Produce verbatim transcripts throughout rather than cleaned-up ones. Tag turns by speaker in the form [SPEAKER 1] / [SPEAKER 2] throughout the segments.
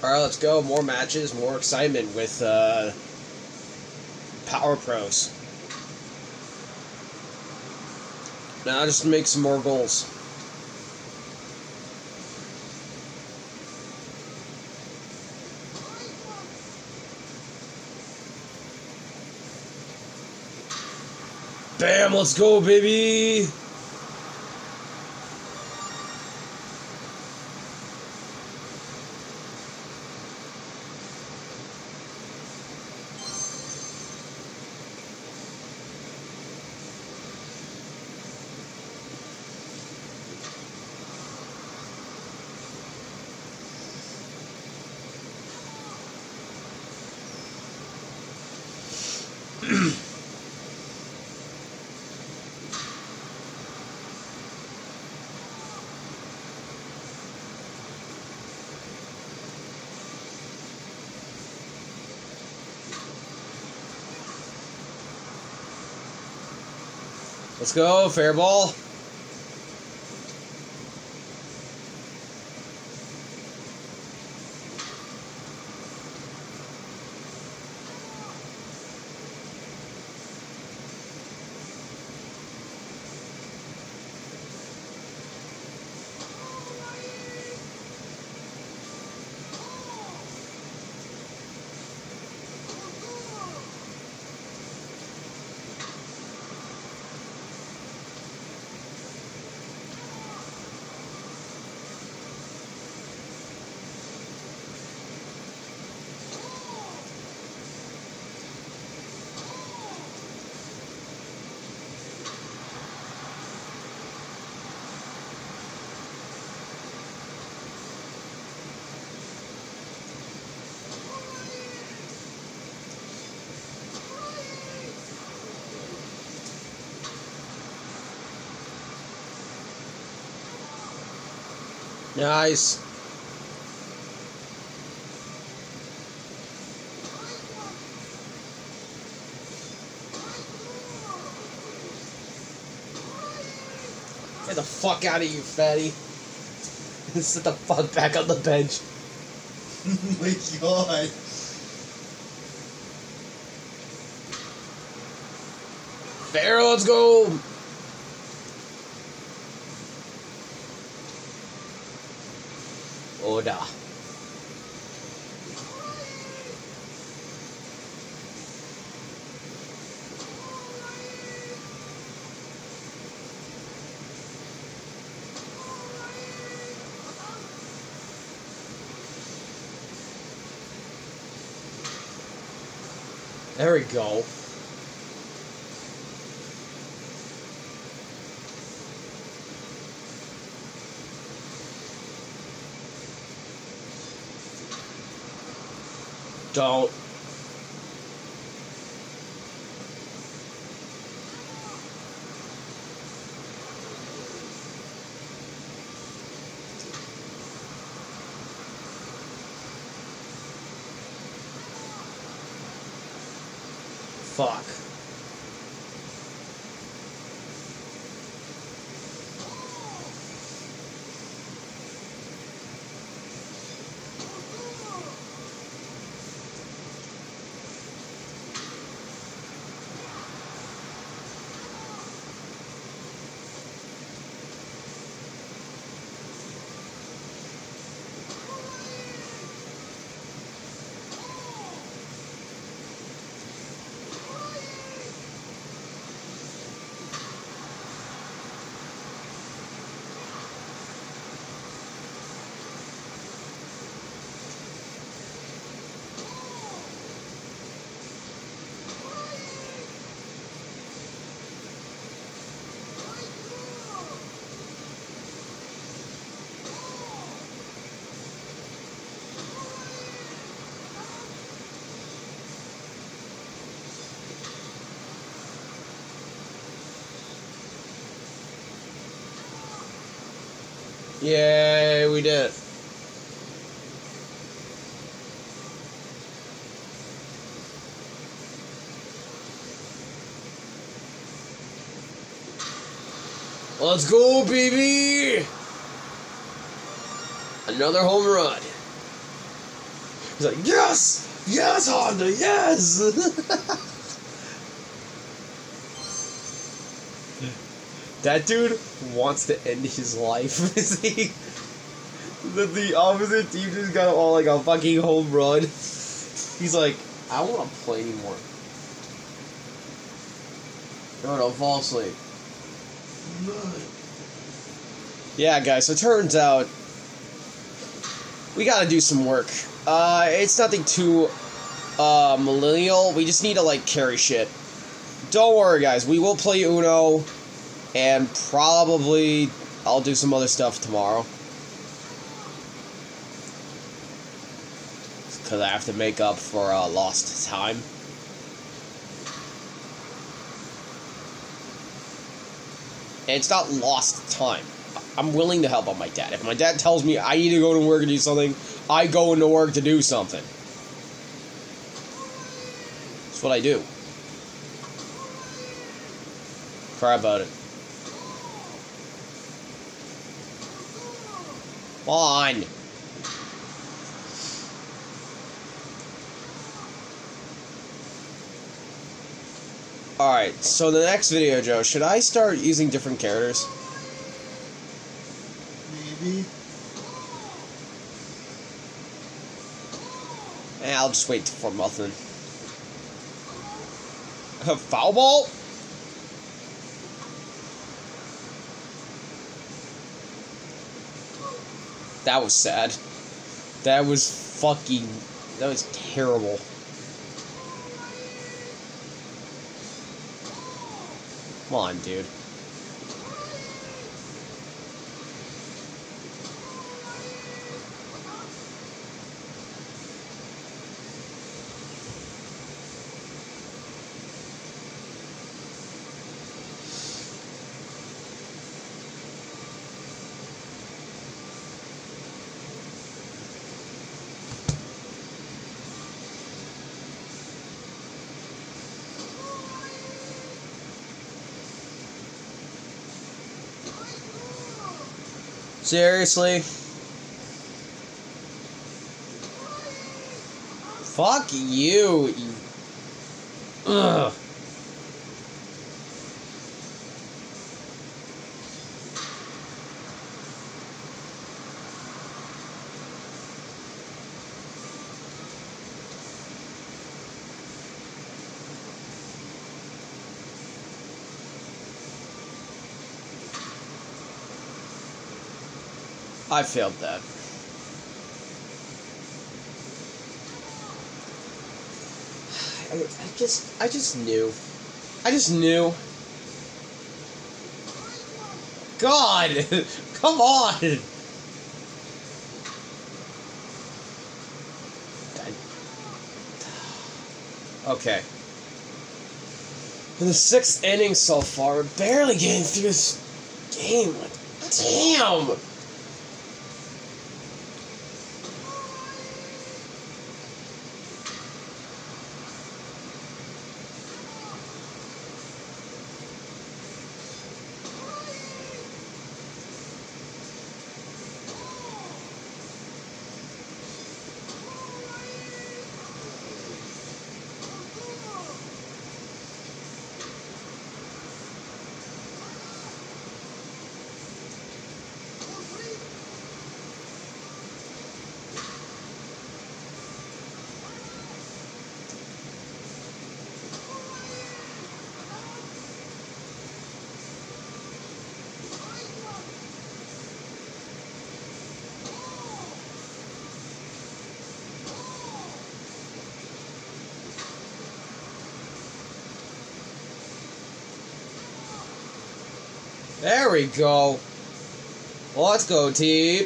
[SPEAKER 1] Alright, let's go. More matches, more excitement with uh, Power Pros. Now just make some more goals. Bam, let's go, baby! Let's go, fair ball. Nice. Get the fuck out of here, fatty. Sit the fuck back on the bench.
[SPEAKER 2] Oh my god.
[SPEAKER 1] Fair, let's go. Oda. There we go. Don't. Fuck. Yay, we did it. Let's go, baby! Another home run. He's like, yes! Yes, Honda, yes! That dude wants to end his life. See? the, the opposite team just got all like a fucking home run. He's like, I don't want to play anymore. No, no, fall asleep. Yeah, guys, so it turns out we gotta do some work. Uh, it's nothing too, uh, millennial. We just need to, like, carry shit. Don't worry, guys. We will play Uno, and probably I'll do some other stuff tomorrow. Because I have to make up for, uh, lost time. And it's not lost time. I'm willing to help out my dad. If my dad tells me I need to go to work and do something, I go into work to do something. That's what I do. Cry about it. Come on. Alright, so the next video, Joe, should I start using different characters?
[SPEAKER 2] Maybe.
[SPEAKER 1] Eh, I'll just wait for nothing. A foul ball? That was sad. That was fucking... That was terrible. Come on, dude. Seriously? Fuck you, you... Ugh. I failed that. I, I just, I just knew. I just knew. God! Come on! I, okay. In the sixth inning so far, we're barely getting through this game. Like, damn! There we go. Let's go, team.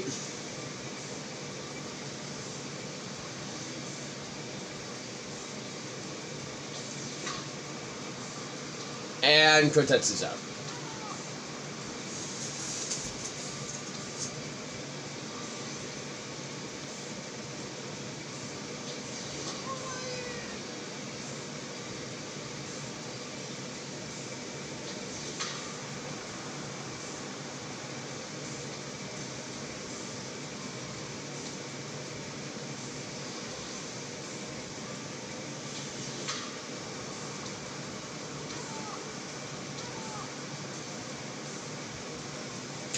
[SPEAKER 1] And Cortez is out.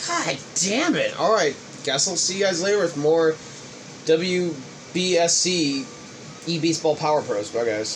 [SPEAKER 1] God damn it. Alright, guess I'll see you guys later with more W B S C eBaseball Power Pros. Bye, guys.